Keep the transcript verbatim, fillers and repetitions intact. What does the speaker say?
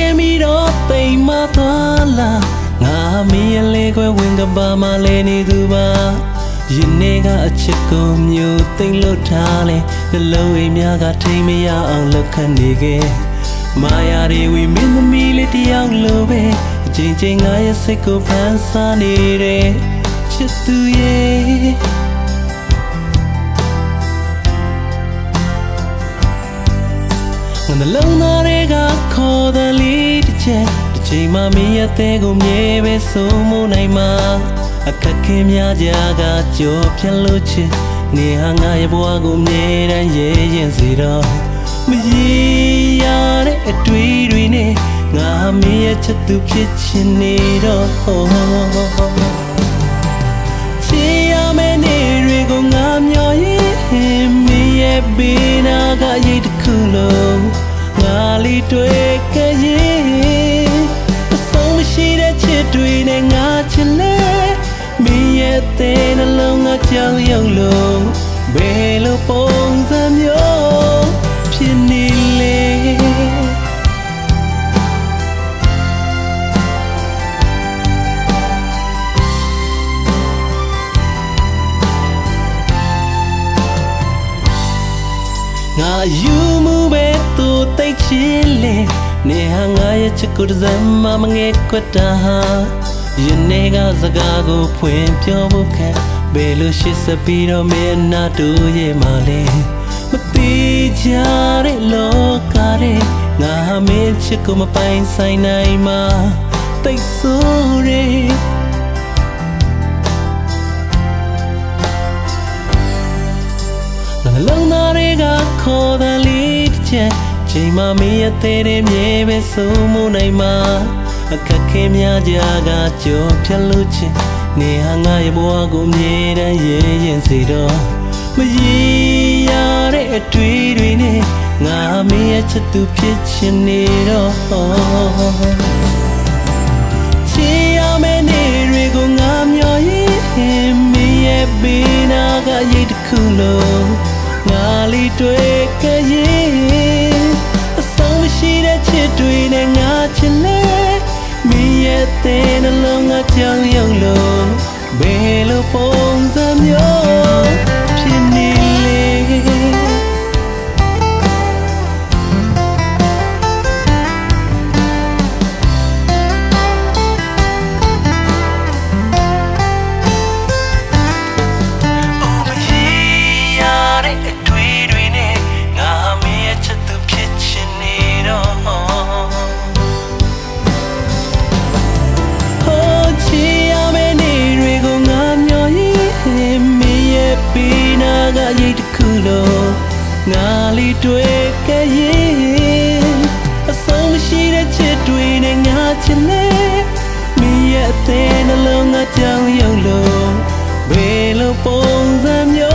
ခဲ့မိတော့တိမ်မသွားလားငါမင်းရဲ့လေခွဲဝင်ကပါမလဲနေသူပါယနေ့ကအချစ်ကိုမျိုးသိမ့်လို့ထားလဲနှလုံးအိမ်များကထိမရအောင်လှုပ်ခတ်နေခဲ့မာယာတွေဝီမင်းသမီးလေးတယောက်လိုပဲအချိန်ချင်းငါရဲ့စိတ်ကိုဖန်ဆာနေတယ်ချစ်သူရဲ့နှလုံးသားတွေကခေါ်တဲ့လေးတစ်ချက်တစ်ချိန်မှမင်းရဲ့တဲ့ကိုမြဲပဲဆုံးမနိုင်မှာအခက်ခဲများကြကကြော်ဖြတ်လို့ချစ်နေဟာငါရဲ့ဘဝကိုမြဲတမ်းရဲရင်စေတော့မရေရတဲ့အတွေ့တွေနဲ့ငါမင်းရဲ့ချစ်သူဖြစ်ချင်နေတော့ချစ်ရမယ့်နေ့တွေကိုငါမျှော်ရင်မင်းရဲ့ဘေးနာကရိတ်တစ်ခုလုံးငါလေးတွေ့ခဲ့ရင်အဆုံးမရှိတဲ့ချစ်တွေနဲ့ငါချစ်လဲမင်းရဲ့တဲ့နှလုံးငါကြောက်ရွံ့လို့ဘယ်လိုပုံစံမျိုးဖြစ်နေလဲငါယူမှုပဲသူသိချင်လေနေဟာငါရဲ့ချစ်ကိုတစမ်းမမငဲကွက်တာဟာယနေ့ကစကားကိုဖွင့်ပြောဖို့ခက်ဘယ်လိုရှိစပြီးတော့မင်းနာတို့ရဲ့မလဲမတိကြတဲ့လောကရဲ့ငါမင်းချစ်ကိုမပိုင်ဆိုင်နိုင်မှာတိတ်ဆိုးရဲ့နှလုံးသားတွေကခေါ်တဲ့လေးတစ်ချက်ချိန်မှမင်းရဲ့တဲ့မြဲပဲဆုံးမနိုင်မှာအခက်ခဲများကြကကြော်ဖြတ်လို့ချင်နေဟာငါရဲ့ဘဝကိုမြဲတမ်းရဲရင်စေတော့မရေရတဲ့အတွေ့တွေနဲ့ငါမင်းရဲ့ချစ်သူဖြစ်ချင်နေတော့ချစ်ရမယ့်နေ့တွေကိုငါမျှော်ရင်မင်းရဲ့ဘေးနာကရိတ်တစ်ခုလုံးငါလေးတွေ့ခဲ့ရင်အဆုံးမရှိတဲ့ချစ်တွေနဲ့ငါချစ်လဲမင်းရဲ့တဲ့နှလုံးငါကြောက်ရွံ့လို့ဘယ်လိုပုံစံမျိုးဖြစ်နေလဲရိတ်တစ်ခုလုံးငါလေးတွေ့ခဲ့ရင်အဆုံးမရှိတဲ့ချစ်တွေနဲ့ငါချစ်လဲမင်းရဲ့အသေးနှလုံးငါကြောက်ရွံ့လို့ဘယ်လိုပုံစံမျိုး